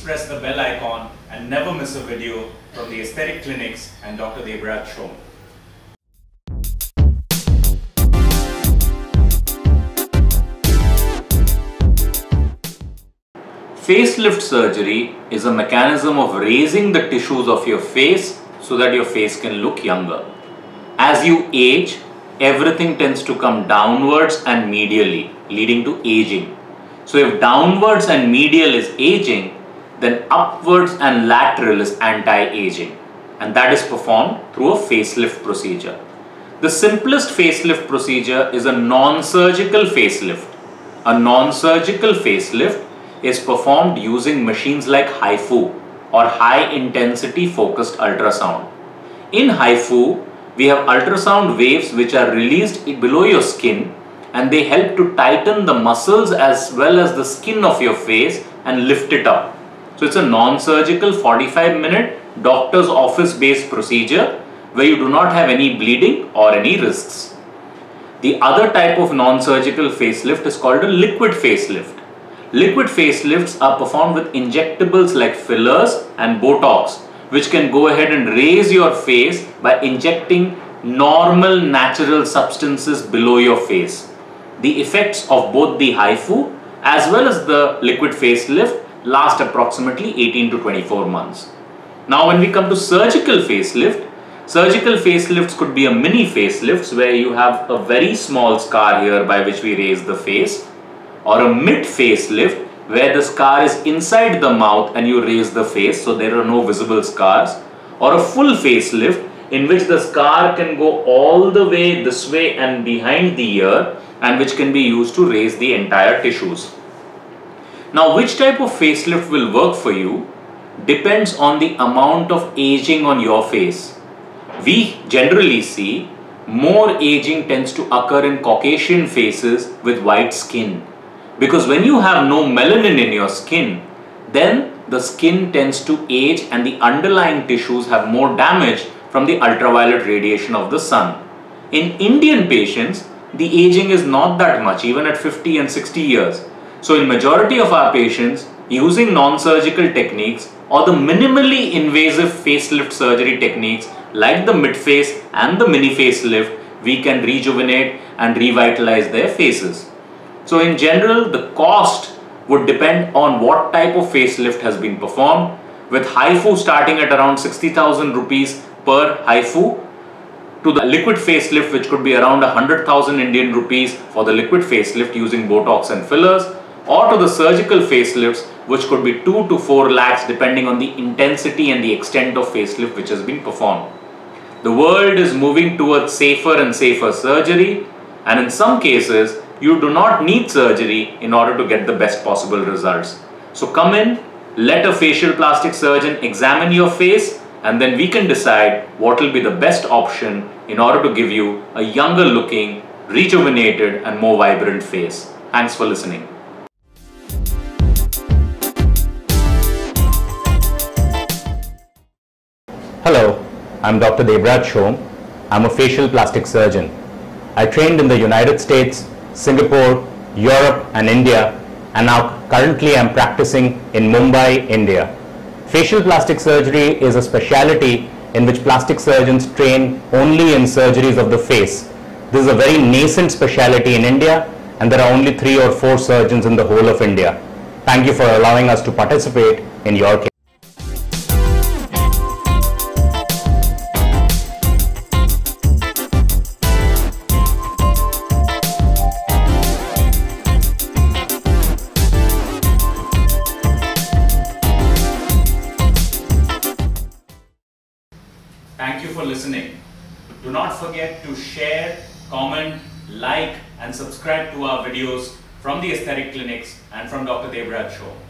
press the bell icon and never miss a video from the Aesthetic Clinics and Dr. Debraj Show. Facelift surgery is a mechanism of raising the tissues of your face so that your face can look younger. As you age, everything tends to come downwards and medially, leading to aging. So if downwards and medial is aging, then upwards and lateral is anti-aging, and that is performed through a facelift procedure. The simplest facelift procedure is a non-surgical facelift. A non-surgical facelift is performed using machines like HIFU or high intensity focused ultrasound. In HIFU, we have ultrasound waves which are released below your skin, and they help to tighten the muscles as well as the skin of your face and lift it up. So it's a non-surgical 45-minute doctor's office based procedure where you do not have any bleeding or any risks. The other type of non-surgical facelift is called a liquid facelift. Liquid facelifts are performed with injectables like fillers and Botox, which can go ahead and raise your face by injecting normal natural substances below your face. The effects of both the HIFU as well as the liquid facelift last approximately 18 to 24 months. Now when we come to surgical facelifts could be a mini facelifts where you have a very small scar here by which we raise the face, or a mid facelift where the scar is inside the mouth and you raise the face so there are no visible scars, or a full facelift in which the scar can go all the way this way and behind the ear, and which can be used to raise the entire tissues. Now, which type of facelift will work for you depends on the amount of aging on your face. We generally see more aging tends to occur in Caucasian faces with white skin, because when you have no melanin in your skin, then the skin tends to age and the underlying tissues have more damage from the ultraviolet radiation of the sun. In Indian patients, the aging is not that much, even at 50 and 60 years. So in majority of our patients, using non-surgical techniques or the minimally invasive facelift surgery techniques like the mid-face and the mini facelift, we can rejuvenate and revitalize their faces. So in general, the cost would depend on what type of facelift has been performed, with HIFU starting at around 60,000 rupees per HIFU, to the liquid facelift which could be around 100,000 Indian rupees for the liquid facelift using Botox and fillers, or to the surgical facelifts which could be 2 to 4 lakhs depending on the intensity and the extent of facelift which has been performed. The world is moving towards safer and safer surgery, and in some cases you do not need surgery in order to get the best possible results. So come in, let a facial plastic surgeon examine your face, and then we can decide what will be the best option in order to give you a younger looking, rejuvenated and more vibrant face. Thanks for listening. Hello, I'm Dr. Debraj Show. I'm a facial plastic surgeon. I trained in the United States, Singapore, Europe and India, and now currently I'm practicing in Mumbai, India. Facial plastic surgery is a specialty in which plastic surgeons train only in surgeries of the face. This is a very nascent specialty in India, and there are only 3 or 4 surgeons in the whole of India. Thank you for allowing us to participate in your case. Thank you for listening. Do not forget to share, comment, like and subscribe to our videos from the Aesthetic Clinics and from Dr. Debraj Show.